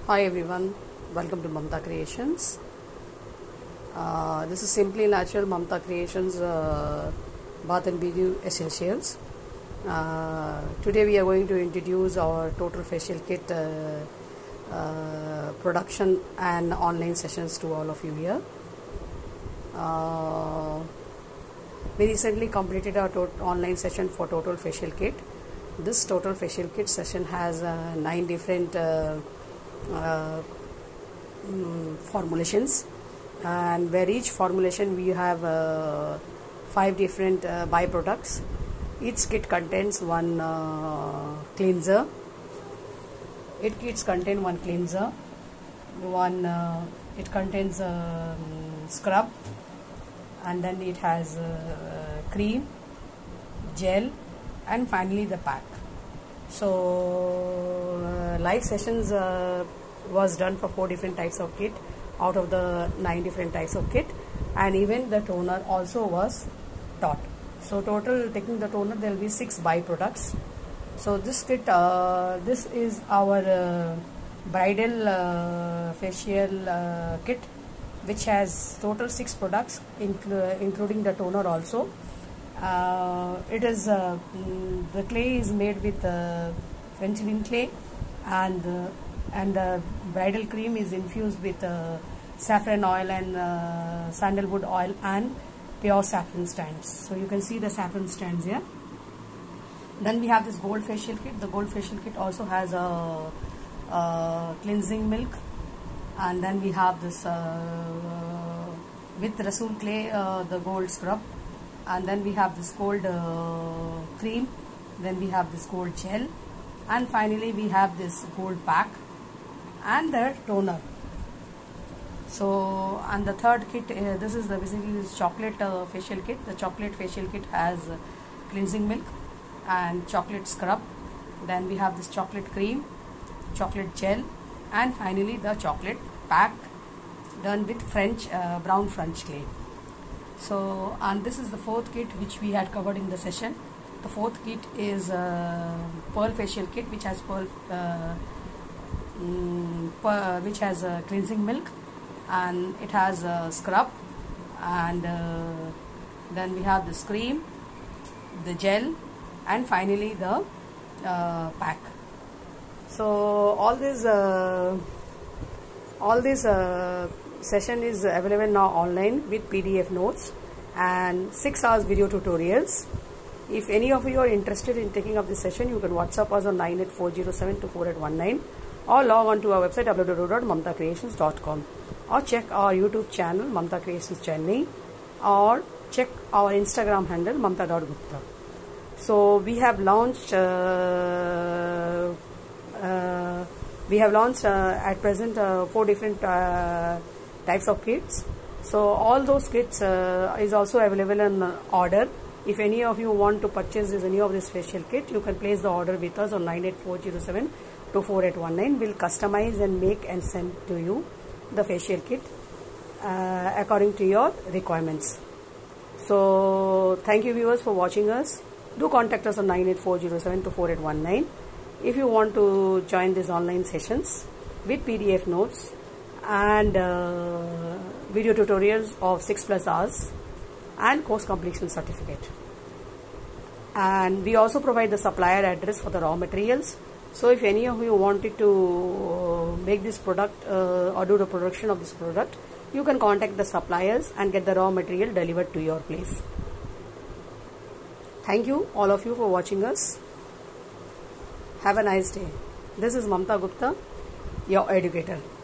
Hi everyone, welcome to Mamta Creations. This is Simply Natural Mamta Creations Bath and Beauty Essentials. Today we are going to introduce our total facial kit production and online sessions to all of you here. We recently completed our online session for total facial kit. This total facial kit session has 9 different formulations, and where each formulation we have 5 different byproducts. Each kit contains one cleanser. It contains one cleanser, it contains scrub, and then it has cream, gel, and finally the pack. So live sessions was done for 4 different types of kit out of the 9 different types of kit, and even the toner also was taught. So total, taking the toner, there will be 6 byproducts. So this kit, this is our bridal facial kit, which has total 6 products, including the toner also. It is the clay is made with French bean clay, and the bridal cream is infused with saffron oil and sandalwood oil and pure saffron strands. So you can see the saffron strands here. Then we have this gold facial kit. The gold facial kit also has a cleansing milk, and then we have this with Rasool clay, the gold scrub, and then we have this gold cream, then we have this gold gel, and finally we have this gold pack and the toner. So, and the third kit, this is basically this chocolate facial kit. The chocolate facial kit has cleansing milk and chocolate scrub, then we have this chocolate cream, chocolate gel, and finally the chocolate pack done with brown French clay. So, and this is the 4th kit which we had covered in the session. The 4th kit is pearl facial kit, which has which has cleansing milk, and it has scrub, and then we have the cream, the gel, and finally the pack. So all this session is available now online with PDF notes and 6 hours video tutorials. If any of you are interested in taking up this session, you can WhatsApp us on 98407248819, or log on to our website www.mamtacreations.com, or check our YouTube channel Mamta Creations Chennai, or check our Instagram handle mamta.gupta. So we have launched at present 4 different types of kits. So all those kits is also available in order. If any of you want to purchase any of this facial kit, you can place the order with us on 98407248819. We'll customize and make and send to you the facial kit according to your requirements. So thank you viewers for watching us. Do contact us on 98407248819 if you want to join these online sessions with PDF notes and video tutorials of 6+ hours and course completion certificate. And we also provide the supplier address for the raw materials. So if any of you wanted to make this product or do the production of this product, you can contact the suppliers and get the raw material delivered to your place. Thank you all of you for watching us. Have a nice day. This is Mamta Gupta, your educator.